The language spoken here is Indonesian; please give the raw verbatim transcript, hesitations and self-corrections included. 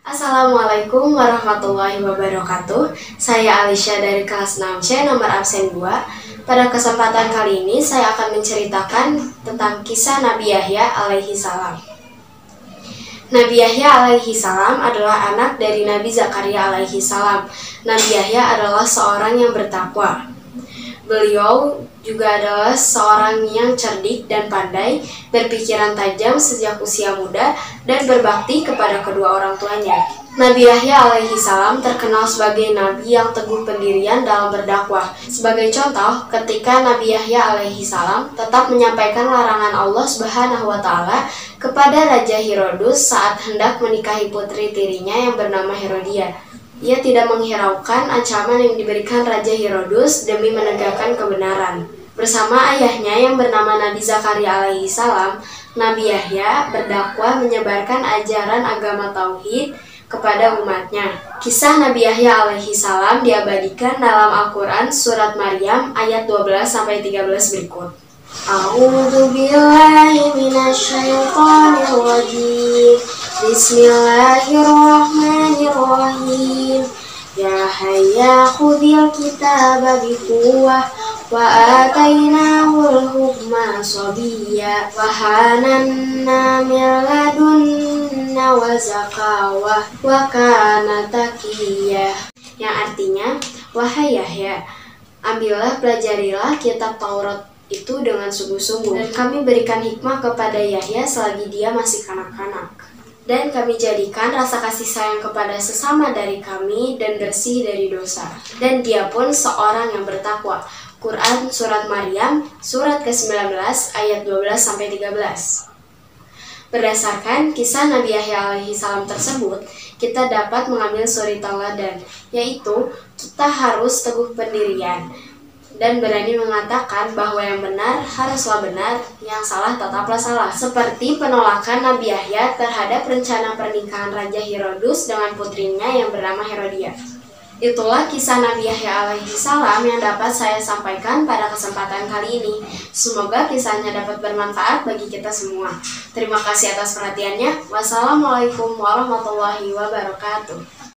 Assalamualaikum warahmatullahi wabarakatuh. Saya Alisha dari kelas enam C nomor absen dua. Pada kesempatan kali ini saya akan menceritakan tentang kisah Nabi Yahya alaihi salam. Nabi Yahya alaihi salam adalah anak dari Nabi Zakaria alaihi salam. Nabi Yahya adalah seorang yang bertakwa. Beliau juga adalah seorang yang cerdik dan pandai, berpikiran tajam sejak usia muda, dan berbakti kepada kedua orang tuanya. Nabi Yahya alaihi salam terkenal sebagai nabi yang teguh pendirian dalam berdakwah. Sebagai contoh, ketika Nabi Yahya alaihi salam tetap menyampaikan larangan Allah Subhanahu wa taala kepada Raja Herodes saat hendak menikahi putri tirinya yang bernama Herodia. Ia tidak menghiraukan ancaman yang diberikan Raja Herodes demi menegakkan kebenaran. Bersama ayahnya yang bernama Nabi Zakaria alaihi salam, Nabi Yahya berdakwah menyebarkan ajaran agama tauhid kepada umatnya. Kisah Nabi Yahya alaihi salam diabadikan dalam Al-Quran surat Maryam ayat dua belas sampai tiga belas berikut. A'udzu billahi minasyaitonir rajim. Bismillahirrahmanirrahim. Ya Hayya khudil kitaba biquwwah wa atainahul hukma sabiyya wa hananna min ladunna wa zakawah wa kana taqiyya. Yang artinya, wahai Yahya, ambillah pelajarilah kitab Taurat itu dengan sungguh-sungguh, dan kami berikan hikmah kepada Yahya selagi dia masih kanak-kanak. Dan kami jadikan rasa kasih sayang kepada sesama dari kami dan bersih dari dosa. Dan dia pun seorang yang bertakwa. Quran Surat Maryam, surat ke sembilan belas, ayat dua belas sampai tiga belas. Berdasarkan kisah Nabi Yahya alaihi salam tersebut, kita dapat mengambil suri tauladan, yaitu kita harus teguh pendirian dan berani mengatakan bahwa yang benar haruslah benar, yang salah tetaplah salah. Seperti penolakan Nabi Yahya terhadap rencana pernikahan Raja Herodes dengan putrinya yang bernama Herodia. Itulah kisah Nabi Yahya alaihi salam yang dapat saya sampaikan pada kesempatan kali ini. Semoga kisahnya dapat bermanfaat bagi kita semua. Terima kasih atas perhatiannya. Wassalamualaikum warahmatullahi wabarakatuh.